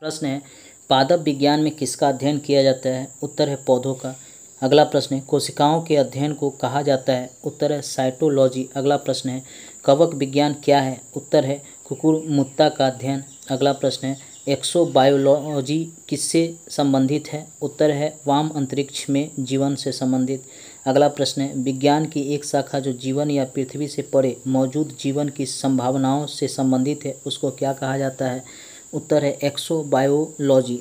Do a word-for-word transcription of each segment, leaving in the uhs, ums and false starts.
प्रश्न है पादप विज्ञान में किसका अध्ययन किया जाता है? उत्तर है पौधों का। अगला प्रश्न है कोशिकाओं के अध्ययन को कहा जाता है? उत्तर है साइटोलॉजी। अगला प्रश्न है कवक विज्ञान क्या है? उत्तर है कुकुरमुत्ता का अध्ययन। अगला प्रश्न है एक्सोबायोलॉजी किससे संबंधित है? उत्तर है वाम अंतरिक्ष में जीवन से संबंधित। अगला प्रश्न है विज्ञान की एक शाखा जो जीवन या पृथ्वी से परे मौजूद जीवन की संभावनाओं से संबंधित है उसको क्या कहा जाता है? उत्तर है एक्सोबायोलॉजी।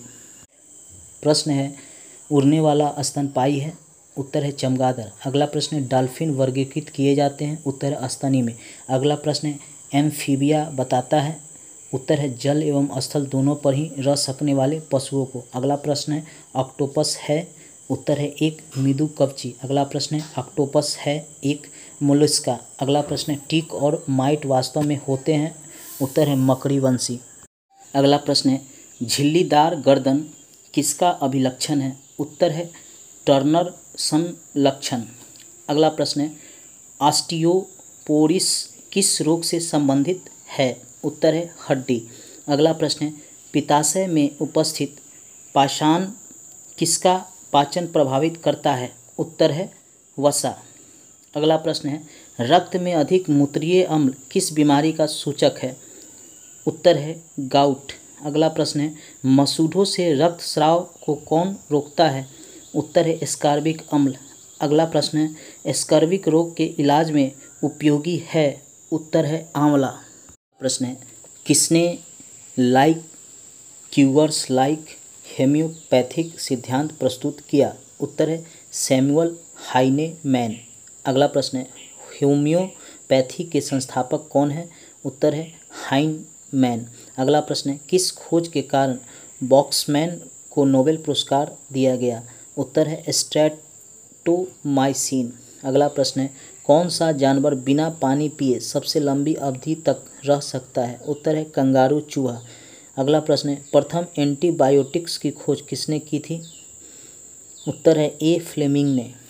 प्रश्न है उड़ने वाला स्तनपायी है? उत्तर है चमगादड़। अगला प्रश्न है डॉल्फिन वर्गीकृत किए जाते हैं? उत्तर है स्तनी में। अगला प्रश्न है एम्फीबिया बताता है? उत्तर है जल एवं स्थल दोनों पर ही रह सकने वाले पशुओं को। अगला प्रश्न है ऑक्टोपस है? उत्तर है एक मृदुकवची। अगला प्रश्न है ऑक्टोपस है एक मोलस्का। अगला प्रश्न है टिक और माइट वास्तव में होते हैं? उत्तर है मकड़ीवंशी। अगला प्रश्न है झिल्लीदार गर्दन किसका अभिलक्षण है? उत्तर है टर्नर संलक्षण। अगला प्रश्न है ऑस्टियोपोरिस किस रोग से संबंधित है? उत्तर है हड्डी। अगला प्रश्न है पित्ताशय में उपस्थित पाषाण किसका पाचन प्रभावित करता है? उत्तर है वसा। अगला प्रश्न है रक्त में अधिक मूत्रीय अम्ल किस बीमारी का सूचक है? उत्तर है गाउट। अगला प्रश्न है मसूड़ों से रक्त स्राव को कौन रोकता है? उत्तर है स्कार्बिक अम्ल। अगला प्रश्न है स्कार्बिक रोग के इलाज में उपयोगी है? उत्तर है आंवला। प्रश्न है किसने लाइक क्यूअर्स लाइक हेम्योपैथिक सिद्धांत प्रस्तुत किया? उत्तर है सैमुअल हाइनेमैन। अगला प्रश्न है होम्योपैथी के संस्थापक कौन है? उत्तर है हाइनेमैन। अगला प्रश्न है किस खोज के कारण बॉक्समैन को नोबेल पुरस्कार दिया गया? उत्तर है स्ट्रेप्टोमाइसिन। अगला प्रश्न है कौन सा जानवर बिना पानी पिए सबसे लंबी अवधि तक रह सकता है? उत्तर है कंगारू चूहा। अगला प्रश्न है प्रथम एंटीबायोटिक्स की खोज किसने की थी? उत्तर है ए फ्लेमिंग ने।